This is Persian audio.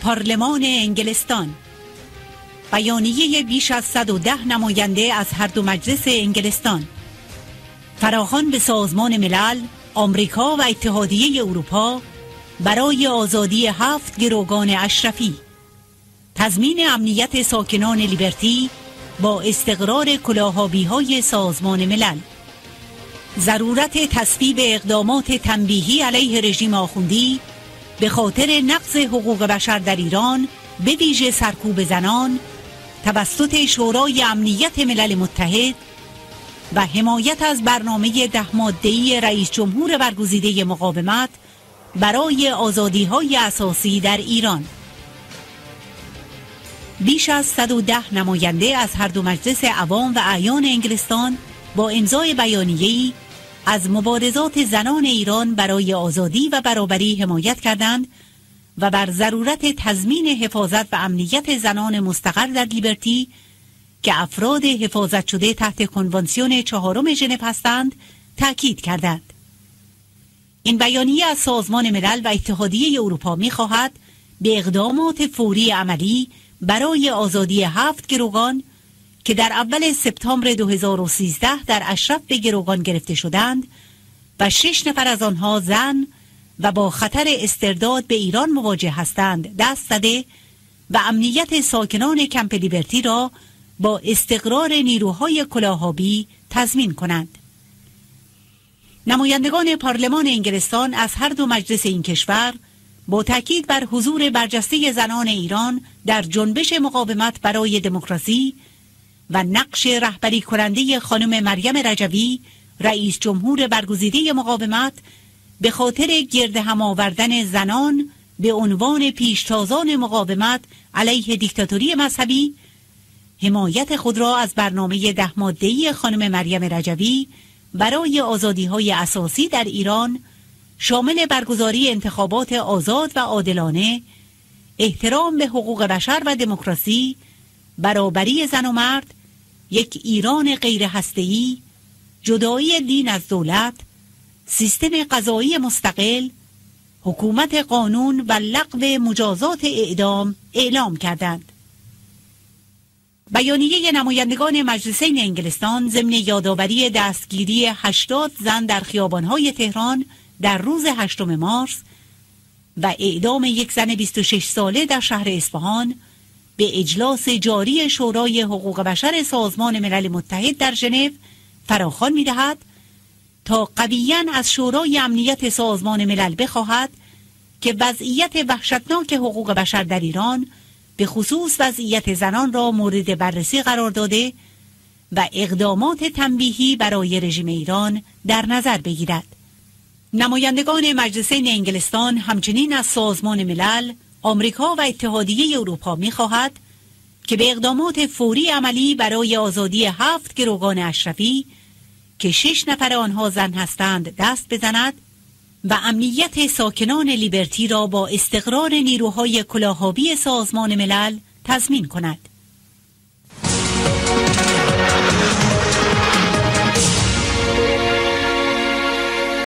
پارلمان انگلستان. بیانیه بیش از 110 نماینده از هر دو مجلس انگلستان فراخوان به سازمان ملل، آمریکا و اتحادیه اروپا برای آزادی 7 گروگان اشرفی، تضمین امنیت ساکنان لیبرتی با استقرار کلاهابی‌های سازمان ملل، ضرورت تصویب اقدامات تنبیهی علیه رژیم آخوندی به خاطر نقض حقوق بشر در ایران، به ویژه سرکوب زنان توسط شورای امنیت ملل متحد و حمایت از برنامه 10 ماده‌ای رئیس جمهور برگزیده مقاومت برای آزادی‌های اساسی در ایران. بیش از 110 نماینده از هر دو مجلس عوام و اعیان انگلستان با امضای بیانیه‌ای از مبارزات زنان ایران برای آزادی و برابری حمایت کردند و بر ضرورت تضمین حفاظت و امنیت زنان مستقر در لیبرتی که افراد حفاظت شده تحت کنوانسیون 4 ژنو هستند تأکید کردند. این بیانیه از سازمان ملل و اتحادیه اروپا می‌خواهد به اقدامات فوری عملی برای آزادی 7 گروگان که در اول سپتامبر 2013 در اشرف به گروگان گرفته شدند و 6 نفر از آنها زن و با خطر استرداد به ایران مواجه هستند دست زده و امنیت ساکنان کمپ لیبرتی را با استقرار نیروهای کلاهابی تضمین کنند. نمایندگان پارلمان انگلستان از هر دو مجلس این کشور با تاکید بر حضور برجسته زنان ایران در جنبش مقاومت برای دموکراسی و نقش رهبری کننده خانم مریم رجوی رئیس جمهور برگزیده مقاومت به خاطر گرد هم آوردن زنان به عنوان پیشتازان مقاومت علیه دیکتاتوری مذهبی، حمایت خود را از برنامه 10 ماده‌ای خانم مریم رجوی برای آزادی‌های اساسی در ایران شامل برگزاری انتخابات آزاد و عادلانه، احترام به حقوق بشر و دموکراسی، برابری زن و مرد، یک ایران غیر هسته‌ای، جدایی دین از دولت، سیستم قضایی مستقل، حکومت قانون و لغو مجازات اعدام اعلام کردند. بیانیه نمایندگان مجلسین انگلستان ضمن یادآوری دستگیری 80 زن در خیابان‌های تهران در روز 8 مارس و اعدام یک زن 26 ساله در شهر اصفهان به اجلاس جاری شورای حقوق بشر سازمان ملل متحد در ژنو فراخوان می‌دهد تا قویاً از شورای امنیت سازمان ملل بخواهد که وضعیت وحشتناک حقوق بشر در ایران به خصوص وضعیت زنان را مورد بررسی قرار داده و اقدامات تنبیهی برای رژیم ایران در نظر بگیرد. نمایندگان مجلسین انگلستان همچنین از سازمان ملل، آمریکا و اتحادیه اروپا می‌خواهد که به اقدامات فوری عملی برای آزادی 7 گروگان اشرفی که 6 نفر آنها زن هستند دست بزند و امنیت ساکنان لیبرتی را با استقرار نیروهای کلاهابی سازمان ملل تضمین کند.